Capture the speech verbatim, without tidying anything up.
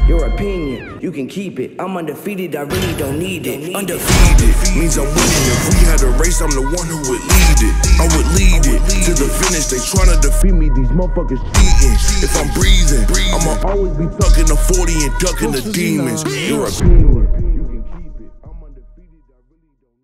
your opinion, you can keep it. I'm undefeated, I really don't need it. Undefeated means I'm winning. If we had a race, I'm the one who would lead it. I would lead it to the finish. They tryna defeat me, these motherfuckers cheating. If I'm breathing, I'ma always be tucking the forty and ducking the demons. Your opinion.